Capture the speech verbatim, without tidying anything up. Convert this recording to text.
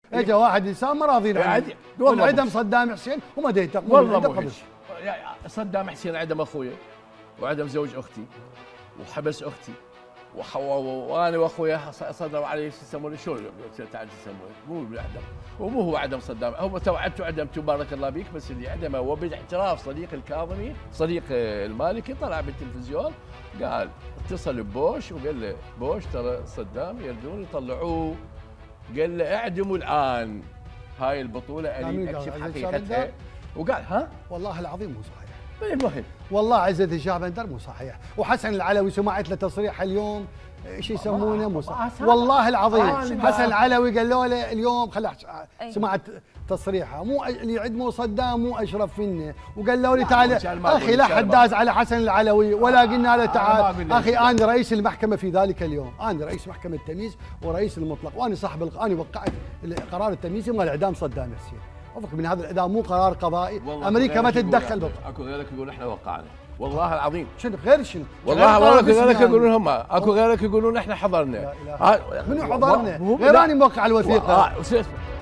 اجى واحد انسان ما راضي عنه وانعدم صدام حسين وما ينتقم والله قبل صدام حسين عدم اخويا وعدم زوج اختي وحبس اختي وانا واخويا صدروا علي شو يسمونه شو تعال يسمونه مو بالعدم ومو هو عدم صدام هو توعدته عدمته بارك الله بيك بس اللي عدمه هو باعتراف صديق الكاظمي صديق المالكي طلع بالتلفزيون قال اتصل ببوش وقال له بوش ترى صدام يردون يطلعوه قال له اعدموا الان هاي البطوله اريد اكشف حقيقتها وقال ها والله العظيم مو صحيح. المهم والله عزت الشاه بندر مو صحيح وحسن العلوي سمعت له تصريح اليوم ايش يسمونه مو صحيح والله العظيم حسن العلوي قالوا له اليوم خل سمعت تصريحه مو اللي يعدموا صدام مو اشرف منه وقالوا لي تعال اخي لا حد داز على حسن العلوي ولا قلنا له تعال اخي انا رئيس المحكمه في ذلك اليوم انا رئيس محكمه التمييز ورئيس المطلق وانا صاحب انا وقعت قرار التمييز مال اعدام صدام حسين افك من هذا الاعدام مو قرار قضائي امريكا ما تتدخل بك. اكو غيرك يقول احنا وقعنا والله العظيم شنو غير شنو والله والله غيرك يقولون هم اكو غيرك يقولون احنا حضرنا منو حضرنا غير انا موقع الوثيقه